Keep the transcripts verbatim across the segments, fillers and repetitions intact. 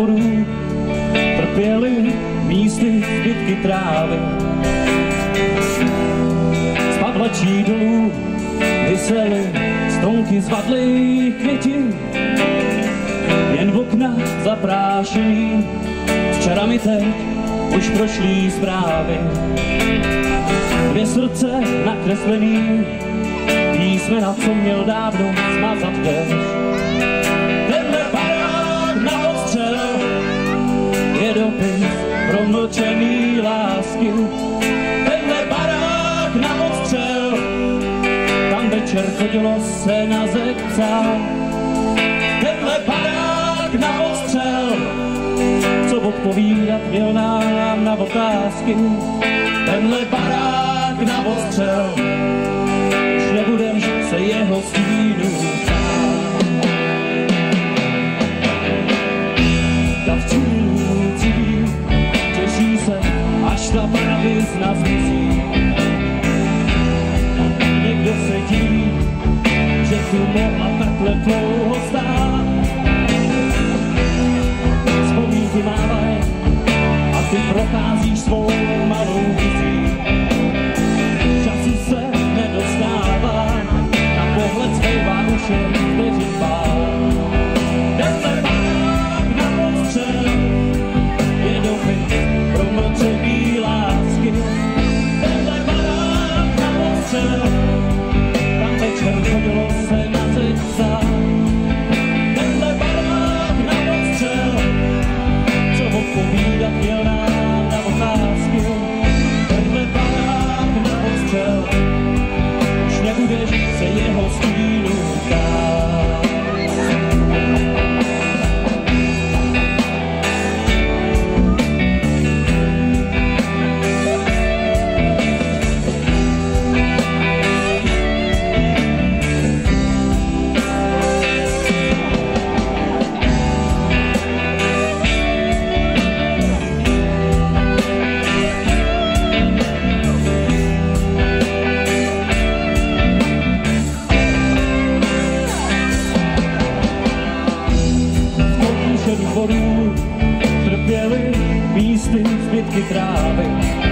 dvorů trpěly místy zbytky trávy. Z pavlačí dolů visely stonky zvadlých květin, jen v okna zaprášený, včera mi teď už prošlý zprávy. Dvě srdce nakreslený, písmena, co měl dávno smazat déšť. Tenhle barák na odstřel je dopis promlčený lásky. Tenhle barák na odstřel, tam večer chodilo se na zeď psát. Tenhle barák na odstřel, co odpovídat měl nám na otázky. Tenhle barák na odstřel, už nebudeš se jeho stínu ptát. Ta včílující těší se, až ta pravizna zmizí. Někdo se diví, že tu mohla takhle dlouho stát. Vzpomínky mávaj a ty procházíš svou malou vizí. Času se nedostává, na pohled zbývá už jen vteřin pár. Tenhle barák na odstřel je dopis promlčený lásky. Tenhle barák na odstřel, tam večer chodilo se na zeď psát. Tenhle barák na odstřel, co odpovídat měl nám na otázky. Tenhle barák na odstřel, už nebudeš se jeho stínu ptát. Dvorů trpěly místy zbytky trávy.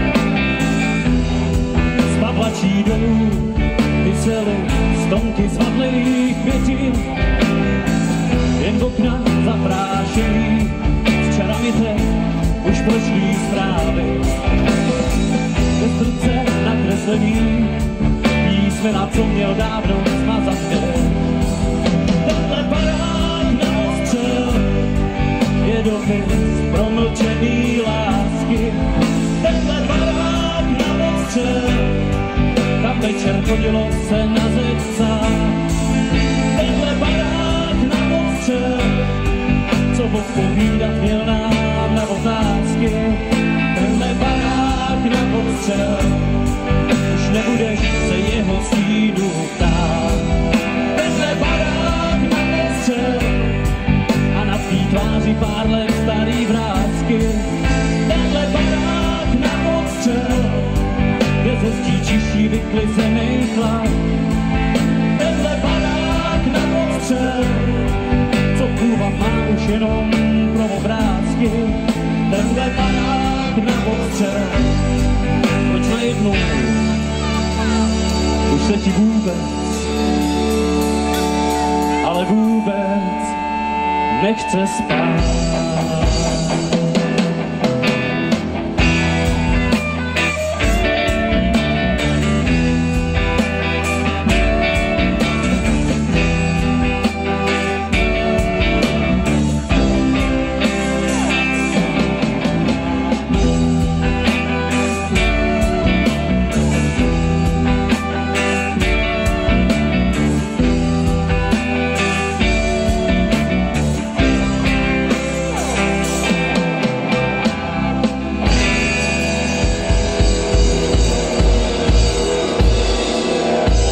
Z pavlačí dolů visely stonky zvadlých květin, jen v okna zaprášený, včera mi teď už prošlý zprávy. Ve srdce nakreslený, písmena, co měl dávno smazat déšť. Tenhle barák na odstřel je dopis promlčený lásky. Tenhle barák na odstřel, tam večer chodilo se na zeď psát. Tenhle barák na odstřel, co odpovídat měl nám na otázky. Tenhle barák na odstřel, už nebudeš se jeho stínu ptát. Tenhle barák na odstřel, a na tvý tváři pár let starý vrásky. Tenhle barák na odstřel, kde ze zdí čistí vyklizenej chlad. Tenhle barák na odstřel, co půva má už jenom pro obrázky. Tenhle barák na odstřel, proč najednou už se ti vůbec, ale vůbec nechce spát.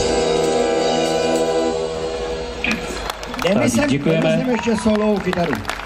Děkujeme. Děkujeme ještě solovou kytaru.